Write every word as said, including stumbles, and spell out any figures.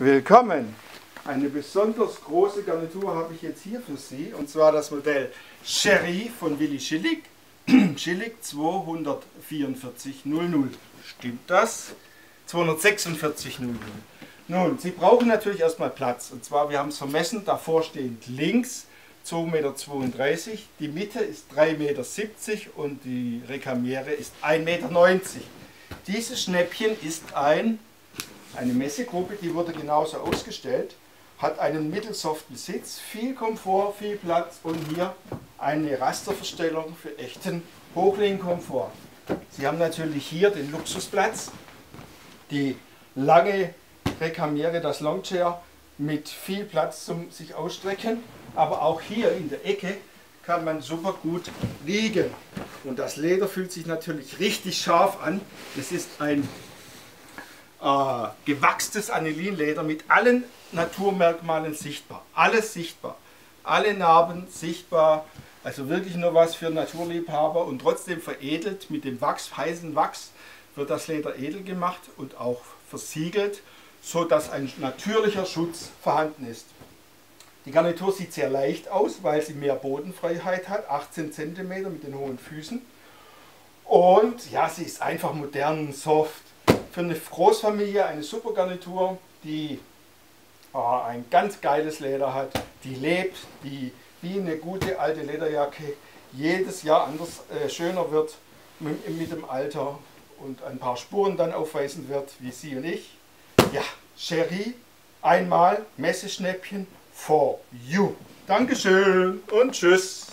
Willkommen! Eine besonders große Garnitur habe ich jetzt hier für Sie, und zwar das Modell Cherie von Willi Schillig. Schillig zweihundertvierundvierzig null null. Stimmt das? zweihundertsechsundvierzig null null. Nun, Sie brauchen natürlich erstmal Platz. Und zwar, wir haben es vermessen, davor stehend links zwei Meter zweiunddreißig, die Mitte ist drei Meter siebzig und die Rekamiere ist ein Meter neunzig. Dieses Schnäppchen ist ein, eine Messegruppe, die wurde genauso ausgestellt, hat einen mittelsoften Sitz, viel Komfort, viel Platz und hier eine Rasterverstellung für echten Hochlegenkomfort. Sie haben natürlich hier den Luxusplatz, die lange Rekamiere, das Longchair mit viel Platz zum sich ausstrecken, aber auch hier in der Ecke kann man super gut liegen. Und das Leder fühlt sich natürlich richtig scharf an. Es ist ein äh, gewachstes Anilinleder mit allen Naturmerkmalen sichtbar. Alles sichtbar. Alle Narben sichtbar. Also wirklich nur was für Naturliebhaber und trotzdem veredelt mit dem Wachs, heißen Wachs wird das Leder edel gemacht und auch versiegelt, so dass ein natürlicher Schutz vorhanden ist. Die Garnitur sieht sehr leicht aus, weil sie mehr Bodenfreiheit hat, achtzehn Zentimeter mit den hohen Füßen. Und ja, sie ist einfach modern, soft. Für eine Großfamilie eine super Garnitur, die äh, ein ganz geiles Leder hat, die lebt, die wie eine gute alte Lederjacke jedes Jahr anders äh, schöner wird mit, mit dem Alter und ein paar Spuren dann aufweisen wird, wie Sie und ich. Ja, Cherie, einmal Messeschnäppchen for you. Dankeschön und tschüss.